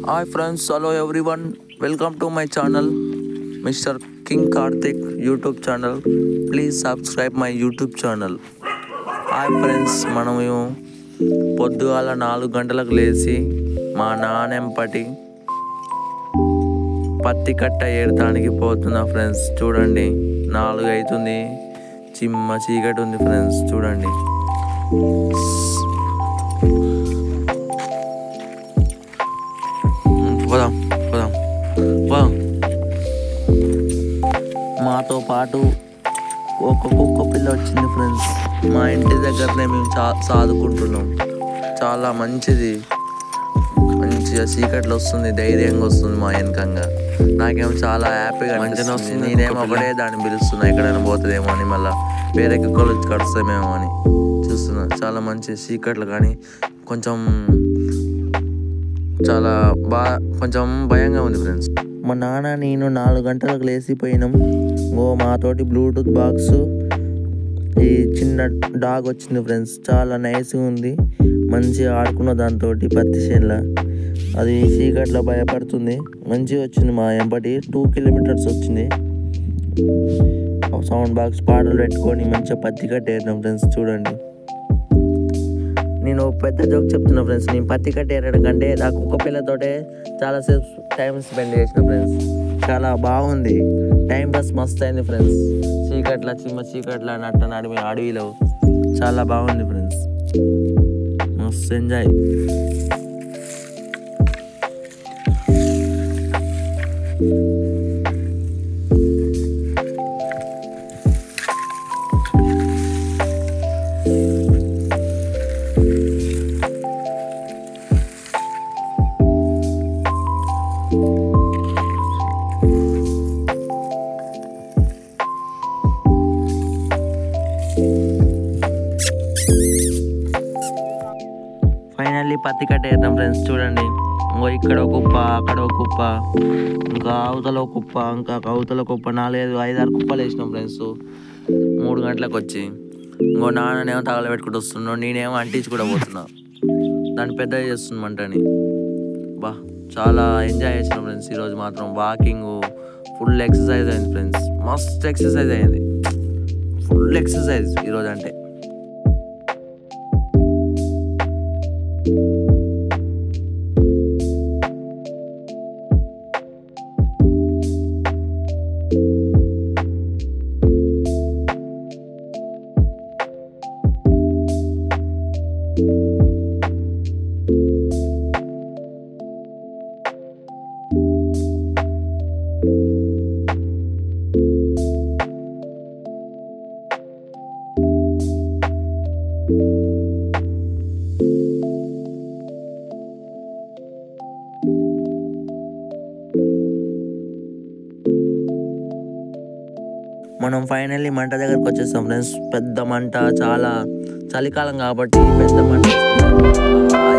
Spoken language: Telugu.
Hi friends, hello everyone. Welcome to my channel, Mr. King Karthik YouTube channel. Please subscribe my YouTube channel. Hi friends, మనము పొద్దుగాల 4 గంటలకు లేచి మా నాన్నెంపటి పత్తి కట్ట ఏడటానికి పోతున్నా ఫ్రెండ్స్. చూడండి 4 అవుతుంది, చిమ్మ చీకటి ఉంది ఫ్రెండ్స్. చూడండి పోదాం పోదాం పోదాం. మాతో పాటు ఒక కుక్క పిల్ల వచ్చింది ఫ్రెండ్స్. మా ఇంటి దగ్గరనే మేము సాదుకుంటున్నాం. చాలా మంచిది, మంచిగా చీకట్లు వస్తుంది, ధైర్యంగా వస్తుంది మా వెనకంగా. నాకేమో చాలా హ్యాపీగా అనిపిస్తుంది. నేనేమో ఒకటే దాన్ని పిలుస్తున్నా, ఎక్కడైనా పోతుందేమో అని, మళ్ళీ వేరే కుక్కలు వచ్చి కడుస్తామేమో అని చూస్తున్నా. చాలా మంచి చీకట్లు, కానీ కొంచెం చాలా కొంచెం భయంగా ఉంది ఫ్రెండ్స్. మా నాన్న నేను 4 గంటలకు లేచిపోయినాం. మాతోటి బ్లూటూత్ బాక్స్, ఈ చిన్న డాగ్ వచ్చింది ఫ్రెండ్స్. చాలా నైస్గా ఉంది, మంచిగా ఆడుకున్న దాంతో పత్తి చేనులో. అది చీకట్లో భయపడుతుంది. మంచిగా వచ్చింది మా ఎంబటి. 2 కిలోమీటర్స్ వచ్చింది. సౌండ్ బాక్స్ పాటలు పెట్టుకొని మంచిగా పత్తి కట్టేద్దాం ఫ్రెండ్స్. చూడండి, నేను పెద్ద జోక్ చెప్తున్నా ఫ్రెండ్స్. నేను పత్తి కట్టేయడం కంటే ఆ కుక్క పిల్లతోటే చాలాసేపు టైం స్పెండ్ చేసిన ఫ్రెండ్స్. చాలా బాగుంది, టైం పాస్ మస్తు అయింది ఫ్రెండ్స్. చీకట్ల చిమ్మ చీకట్ల నట్ట నడిమి అడవిలో చాలా బాగుంది ఫ్రెండ్స్. మస్తు ఎంజాయ్. ఫైనల్లీ పత్తి కట్టేద్దాం ఫ్రెండ్స్. చూడండి, ఇక్కడ ఒక కుప్ప, అక్కడ ఒక కుప్ప, ఇంకా అవతల ఒక కుప్ప, ఇంకా అవతల కుప్ప, 4-5-6 కుప్పలు వేసినాం ఫ్రెండ్స్. 3 గంటలకు వచ్చి నాన్ననేమో తగలబెట్టుకుంటూ వస్తున్నాడు, నేనేమో అంటించి కూడా పోతున్నా. దాన్ని పెద్దగా చేస్తుండమంటని చాలా ఎంజాయ్ చేసినాం ఫ్రెండ్స్. ఈరోజు మాత్రం వాకింగ్ ఫుల్ ఎక్సర్సైజ్ అయింది ఫ్రెండ్స్. మస్త్ ఎక్సర్సైజ్ అయింది, ఫుల్ ఎక్సర్సైజ్ ఈరోజు. అంటే మనం ఫైనల్లీ మంట దగ్గరకు వచ్చేస్తాం ఫ్రెండ్స్. పెద్ద మంట, చాలా చలికాలం కాబట్టి పెద్ద మంట.